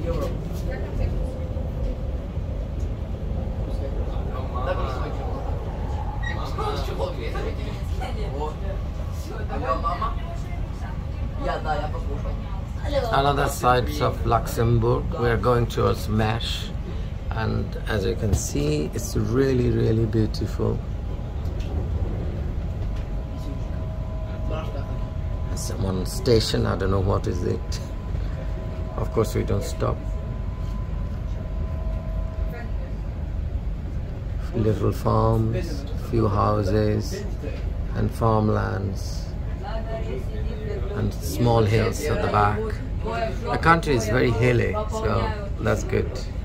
Another sides of Luxembourg. We are going towards Mesh, and as you can see, it's really beautiful. There's one station, I don't know what is it. Of course we don't stop. Little farms, few houses and farmlands and small hills at the back. The country is very hilly, so that's good.